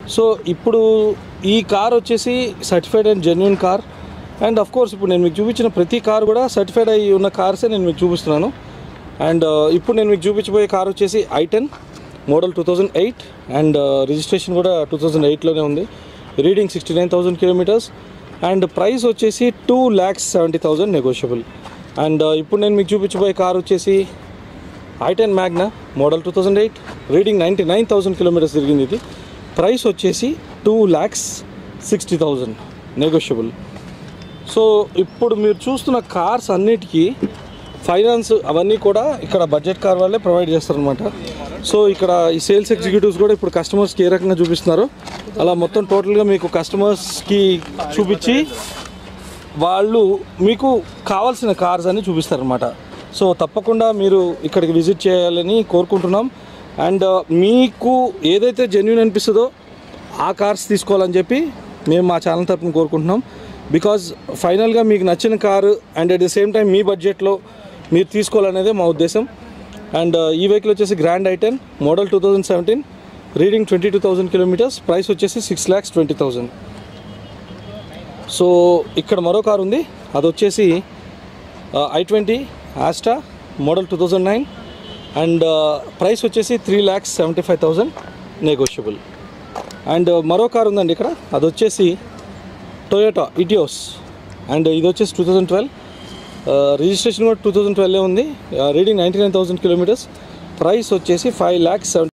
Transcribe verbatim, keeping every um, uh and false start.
So ఇప్పుడు ఈ car వచ్చేసి certified and genuine car. And of course ఇప్పుడు నేను మీకు చూపించిన ప్రతి కార్ కూడా సర్టిఫైడ్ అయ్యి ఉన్న కార్సే నేను మీకు చూపిస్తున్నాను. అండ్ ఇప్పుడు నేను మీకు చూపించబోయే కార్ వచ్చేసి i ten model two thousand eight and registration కూడా టూ థౌజండ్ ఎయిట్లోనే ఉంది. Reading sixty nine thousand kilometres and price వచ్చేసి two lakhs seventy thousand negotiable. And ఇప్పుడు నేను మీకు చూపించబోయే కార్ వచ్చేసి i ten Magna model two thousand eight reading ninety nine thousand kilometres తిరిగింది. ఇది ప్రైస్ వచ్చేసి two lakhs sixty thousand negotiable. So ఇప్పుడు మీరు చూస్తున్న కార్స్ అన్నిటికీ ఫైనాన్స్ అవన్నీ కూడా ఇక్కడ బడ్జెట్ కార్ వాళ్ళే ప్రొవైడ్ చేస్తారనమాట. సో ఇక్కడ ఈ సేల్స్ ఎగ్జిక్యూటివ్స్ కూడా ఇప్పుడు కస్టమర్స్కి ఏ రకంగా చూపిస్తున్నారు అలా మొత్తం టోటల్గా మీకు కస్టమర్స్కి చూపించి వాళ్ళు మీకు కావాల్సిన కార్స్ అని చూపిస్తారనమాట. సో తప్పకుండా మీరు ఇక్కడికి విజిట్ చేయాలని కోరుకుంటున్నాం. అండ్ మీకు ఏదైతే జెన్యూన్ అనిపిస్తుందో ఆ కార్స్ తీసుకోవాలని చెప్పి మేము మా ఛానల్ తరపున కోరుకుంటున్నాం. బికాజ్ ఫైనల్గా మీకు నచ్చిన car and at the same time మీ బడ్జెట్లో మీరు తీసుకోవాలనేదే మా ఉద్దేశం. అండ్ ఈ వెహికల్ వచ్చేసి grand i ten model two thousand seventeen reading twenty two thousand kilometres price వచ్చేసి six lakhs twenty thousand. So ఇక్కడ మరో కారు ఉంది, అది వచ్చేసి i twenty Asta model two thousand nine and price వచ్చేసి three lakhs seventy five thousand negotiable. And మరో car ఉందండి ఇక్కడ, అది వచ్చేసి టొయోటా ఇటియోస్ అండ్ ఇది వచ్చేసి టూ థౌజండ్ ట్వెల్వ్ రిజిస్ట్రేషన్ కూడా టూ థౌజండ్ ట్వెల్వ్ ఉంది. Reading ninety nine thousand kilometres price వచ్చేసి ఫైవ్ ల్యాక్స్ సెవెంటీ